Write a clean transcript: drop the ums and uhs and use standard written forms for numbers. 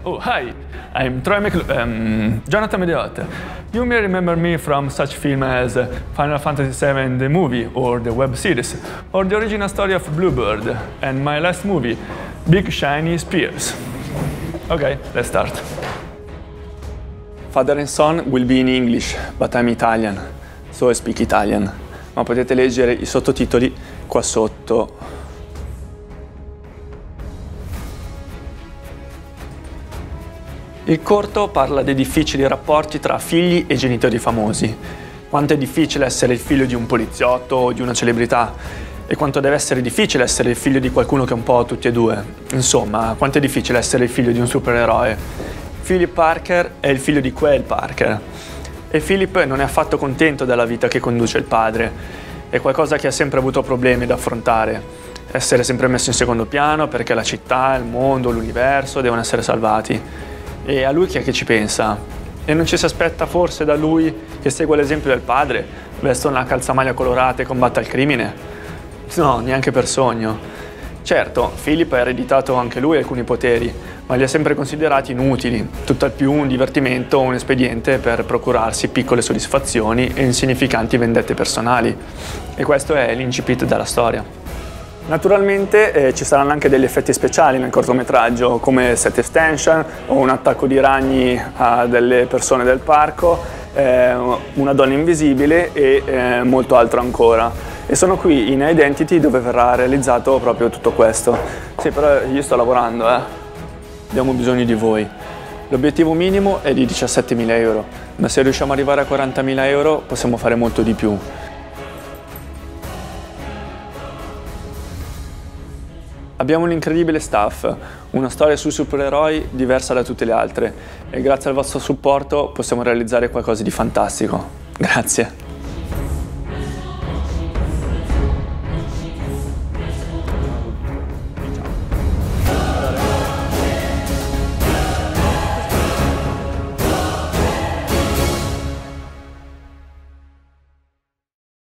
Oh, hi, I'm Jonathan Mediotte. You may remember me from such films as Final Fantasy VII the movie or the web series, or the original story of Bluebird, and my last movie, Big Shiny Spears. Okay, let's start. Father and Son will be in English, but I'm Italian, so I speak Italian. Ma potete leggere i sottotitoli qua sotto. Il corto parla dei difficili rapporti tra figli e genitori famosi. Quanto è difficile essere il figlio di un poliziotto o di una celebrità e quanto deve essere difficile essere il figlio di qualcuno che è un po' tutti e due. Insomma, quanto è difficile essere il figlio di un supereroe. Philip Parker è il figlio di Quayle Parker e Philip non è affatto contento della vita che conduce il padre. È qualcosa che ha sempre avuto problemi da affrontare. Essere sempre messo in secondo piano perché la città, il mondo, l'universo devono essere salvati. E a lui chi è che ci pensa? E non ci si aspetta forse da lui che segua l'esempio del padre, vesta una calzamaglia colorata e combatta il crimine? No, neanche per sogno. Certo, Philip ha ereditato anche lui alcuni poteri, ma li ha sempre considerati inutili, tutt'al più un divertimento o un espediente per procurarsi piccole soddisfazioni e insignificanti vendette personali. E questo è l'incipit della storia. Naturalmente ci saranno anche degli effetti speciali nel cortometraggio, come set extension o un attacco di ragni a delle persone del parco, una donna invisibile e molto altro ancora. E sono qui in Identity dove verrà realizzato proprio tutto questo. Sì, però io sto lavorando, abbiamo bisogno di voi. L'obiettivo minimo è di 17.000 euro, ma se riusciamo ad arrivare a 40.000 euro possiamo fare molto di più. Abbiamo un incredibile staff, una storia sui supereroi diversa da tutte le altre e grazie al vostro supporto possiamo realizzare qualcosa di fantastico. Grazie.